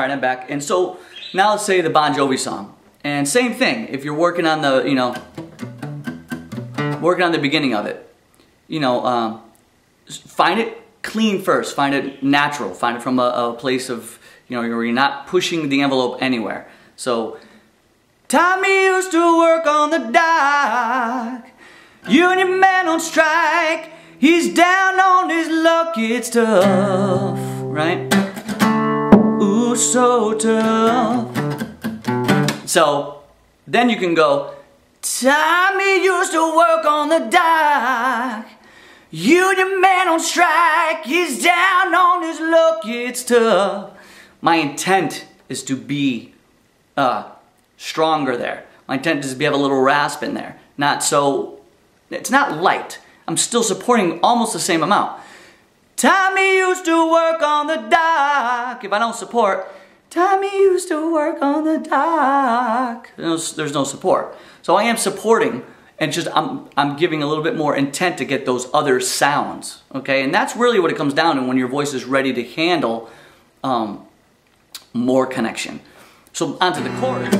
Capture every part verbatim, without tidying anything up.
Alright, I'm back. And so, now let's say the Bon Jovi song. And same thing, if you're working on the, you know, working on the beginning of it, you know, um, find it clean first, find it natural, find it from a, a place of, you know, where you're not pushing the envelope anywhere. So, Tommy used to work on the dock, union man on strike, he's down on his luck, it's tough, right? Ooh, so tough. So, then you can go, Tommy used to work on the dock, union man on strike, he's down on his luck, it's tough. My intent is to be uh, stronger there. My intent is to have a little rasp in there. Not so, it's not light. I'm still supporting almost the same amount. Tommy used to work on the dock. If I don't support, Tommy used to work on the dock. There's, there's no support. So I am supporting, and just I'm, I'm giving a little bit more intent to get those other sounds. Okay, and that's really what it comes down to when your voice is ready to handle um, more connection. So onto the chorus.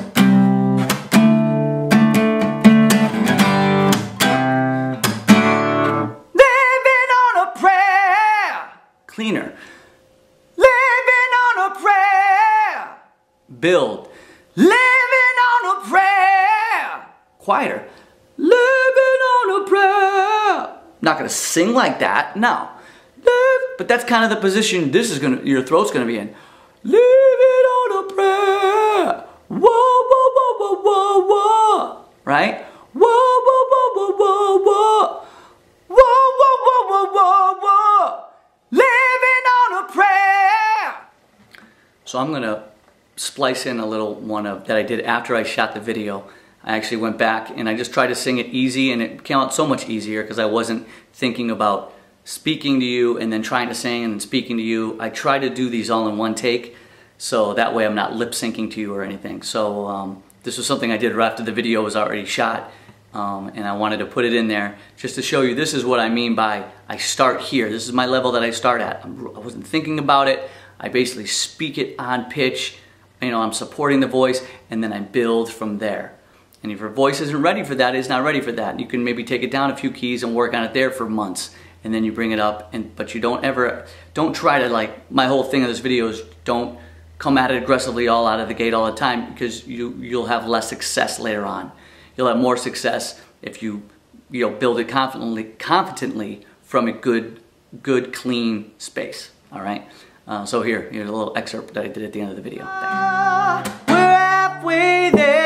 Living on a prayer. Cleaner. Living on a prayer. Build. Living on a prayer. Quieter. Living on a prayer. Not gonna sing like that, no. But that's kind of the position this is gonna, your throat's gonna be in. Living on a prayer. Whoa, whoa, whoa, whoa, whoa, whoa. Right? Whoa, whoa, whoa, whoa, whoa, whoa. Whoa, whoa, whoa, whoa, whoa, whoa. Living on a prayer. So I'm gonna splice in a little one of that I did after I shot the video. I actually went back and I just tried to sing it easy, and it came out so much easier because I wasn't thinking about speaking to you and then trying to sing and then speaking to you. I try to do these all in one take, so that way I'm not lip syncing to you or anything. So um, this was something I did right after the video was already shot, um, and I wanted to put it in there just to show you this is what I mean by I start here. This is my level that I start at. I'm, I wasn't thinking about it. I basically speak it on pitch. You know, I'm supporting the voice, and then I build from there. And if your voice isn't ready for that, it's not ready for that. You can maybe take it down a few keys and work on it there for months, and then you bring it up. And but you don't ever, don't try to, like, my whole thing of this video is don't come at it aggressively all out of the gate all the time, because you you'll have less success later on. You'll have more success if you you know build it confidently confidently from a good good clean space. All right. Uh, so here, here's a little excerpt that I did at the end of the video. Thanks. We're halfway there.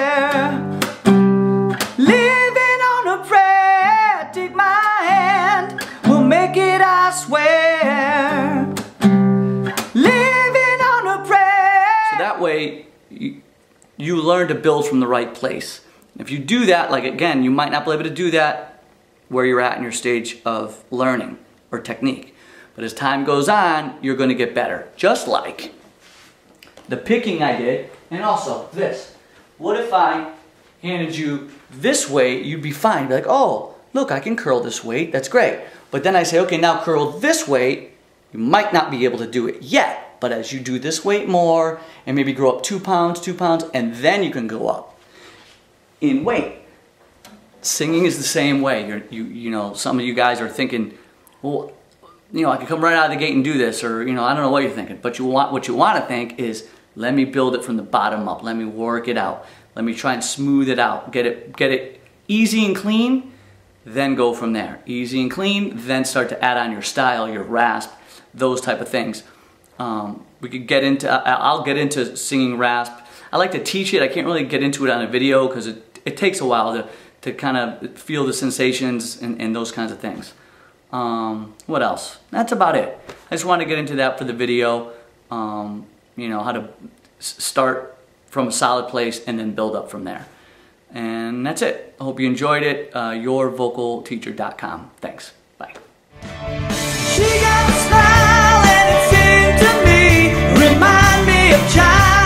I swear, living on a prayer. So that way, you, you learn to build from the right place. If you do that, like again, you might not be able to do that where you're at in your stage of learning or technique. But as time goes on, you're going to get better. Just like the picking I did, and also this. What if I handed you this way, you'd be fine. You'd be like, oh, look, I can curl this weight, that's great. But then I say, okay, now curl this weight, you might not be able to do it yet, but as you do this weight more, and maybe grow up two pounds, two pounds, and then you can go up in weight. Singing is the same way. You're, you, you know, some of you guys are thinking, well, you know, I can come right out of the gate and do this, or, you know, I don't know what you're thinking, but you want, what you want to think is, let me build it from the bottom up, let me work it out, let me try and smooth it out, get it, get it easy and clean, then go from there. Easy and clean, then start to add on your style, your rasp, those type of things. Um, we could get into, I'll get into singing rasp. I like to teach it. I can't really get into it on a video because it, it takes a while to, to kind of feel the sensations and, and those kinds of things. Um, what else? That's about it. I just wanted to get into that for the video. Um, you know, how to start from a solid place and then build up from there. And that's it. I hope you enjoyed it. Uh, your vocal teacher dot com. Thanks. Bye. She got a smile and it seemed to me remind me of child.